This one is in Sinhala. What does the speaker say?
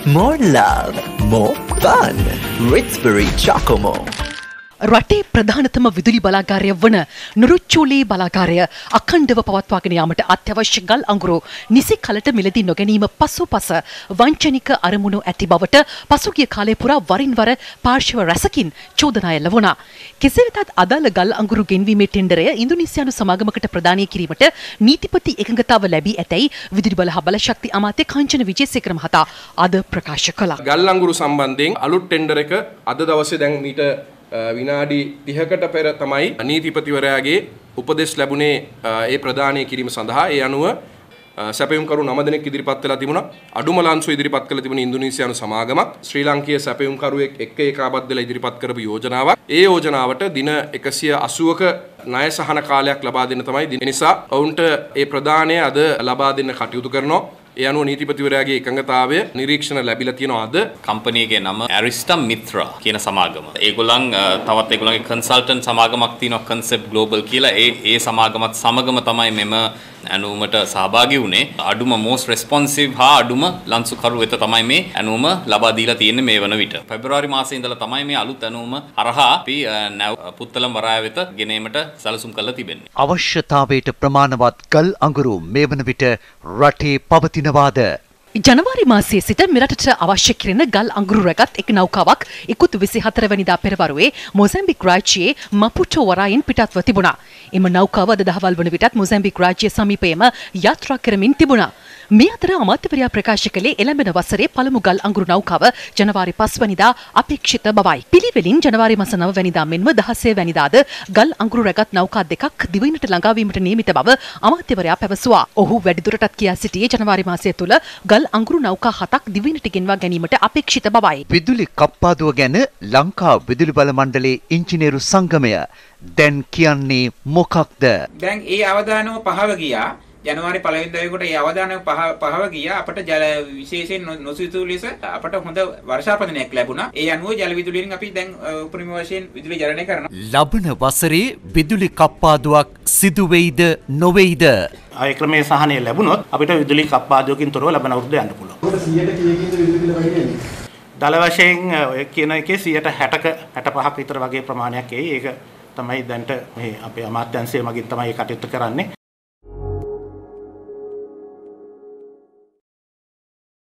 More love, more fun. Ritz-Berry Chocomo. රටේ ප්‍රධානතම විදුලි බලාගාරය වන නුරුච්චෝලේ බලාගාරය අඛණ්ඩව පවත්වාගෙන යාමට අත්‍යවශ්‍ය ගල් අඟුරු නිසි කලට මිලදී නොගැනීම පසුපස වංචනික අරමුණු ඇති බවට පසුගිය කාලය පුරා වරින් වර පාර්ශව රැසකින් චෝදනා එල්ල වුණා. කෙසේ වෙතත් අදාළ ගල් අඟුරු ගෙන්වීමේ ටෙන්ඩරය ඉන්දුනීසියානු සමාගමකට ප්‍රදානය කිරීමට නීතිපති එකඟතාව ලැබී ඇතැයි විදුලි බල හා බලශක්ති අමාත්‍ය කාංචන විජේසේකර මහතා අද ප්‍රකාශ කළා. ගල් අඟුරු සම්බන්ධයෙන් අලුත් ටෙන්ඩර් එක අද දවසේ දැන් මීට විනාඩි 30කට පෙර තමයි නීතිපතිවරයාගේ උපදෙස් ලැබුණේ ඒ ප්‍රදානය කිරීම සඳහා. ඒ අනුව සැපයුම්කරු 9 දෙනෙක් ඉදිරිපත් වෙලා තිබුණා. අඩුම ලන්සු ඉදිරිපත් කළ තිබුණ ඉන්දුනීසියානු සමාගමක් ශ්‍රී ලාංකීය සැපයුම්කරුවෙක් එක්ක ඒකාබද්ධ වෙලා ඉදිරිපත් කරපු යෝජනාවක්. ඒ යෝජනාවට දින 180ක ණය සහන කාලයක් ලබා දෙන්න තමයි. ඒ නිසා ඔවුන්ට ඒ ප්‍රදානය අද ලබා දෙන්න කටයුතු කරනවා. ඒ අනුව නීතිපතිවරයාගේ එකඟතාවය නිරීක්ෂණ ලැබිලා තියෙනවා. අද කම්පැනිගේ නම ඇරිස්ටම් මිත්‍රා කියන සමාගම. ඒගොල්ලන් තවත් ඒගොල්ලන්ගේ කන්සල්ටන්ට් සමාගමක් තියෙනවා කන්සෙප්ට් ග්ලෝබල් කියලා. ඒ සමාගමත් සමගම තමයි මෙම ඇනුමට සහභාගී වුණේ. අඩුම most responsive හා අඩුම ලන්සුකරු වෙත තමයි මේ ඇනුම ලබා දීලා තියෙන්නේ මේ වන විට. පෙබරවාරි මාසයේ ඉඳලා තමයි මේ අලුත් ඇනුම හරහා අපි පුත්තලම් වරාය වෙත ගෙනීමට සැලසුම් කරලා තිබෙන්නේ. අවශ්‍යතාවයට ප්‍රමාණවත් ගල් අඟුරු මේ වන විට රටේ පවතිනවාද? ජනවාරි මාසයේ සිට මෙරටට අවශ්‍ය කෙරෙන ගල් අඟුරු රැගත් එක් නෞකාවක් ඉකුත් 24 වෙනිදා පෙරවරුවේ මොසැම්බික් රාජ්‍යයේ මපුටෝ වරායෙන් පිටත්ව තිබුණා. එම නෞකාව අද දහවල් වන විටත් මොසැම්බික් රාජ්‍ය සමීපයේම යාත්‍රා කරමින් තිබුණා. මේ අතර අමාත්‍යවරයා ප්‍රකාශ කළේ එළඹෙන වසරේ පළමු ගල් අඟුරු නෞකාව ජනවාරි 5 වෙනිදා අපේක්ෂිත බවයි. පිළිවෙලින් ජනවාරි මාස 9 වෙනිදා මෙන්ම 16 වෙනිදාද ගල් අඟුරු රැගත් නෞකා දෙකක් දිවයිනට ළඟා වීමට නියමිත බව අමාත්‍යවරයා පැවසුවා. ඔහු වැඩිදුරටත් කියා සිටියේ ජනවාරි මාසය තුල ගල් අඟුරු නෞකා 7ක් දිවයිනට ගෙන්වා ගැනීමට අපේක්ෂිත බවයි. විදුලි කප්පාදුව ගැන ලංකා විදුලි බල මණ්ඩලයේ ඉංජිනේරු සංගමය දැන් කියන්නේ මොකක්ද? දැන් ඒ අවදානම පහව ගියා. ජනවාරි 1 වෙනිදාට ඒ අවදානම පහව ගියා. අපට ජල විශේෂයෙන් නොසිතූ ලෙස අපට හොඳ වර්ෂාපතනයක් ලැබුණා. ඒ අනුව ජල විදුලියෙන් අපි දැන් උපරිම වශයෙන් විදුලි ජනනය කරනවා. ලබන වසරේ විදුලි කප්පාදුවක් සිදු වෙයිද නොවේයිද? ආය ක්‍රමයේ සහනය ලැබුණොත් අපිට විදුලි කප්පාදුවකින් තොරව ලබන අවුරුද්ද යන්න පුළුවන්. ඔකට 100ට කීයකින්ද විදුලි බිල වැඩි වෙන්නේ? දල වශයෙන් ඔය කියන එකේ 60%ක 65ක විතර වගේ ප්‍රමාණයක් එයි. ඒක තමයි දැන්ට මේ අපේ අමාත්‍යාංශය මගින් තමයි කටයුතු කරන්නේ.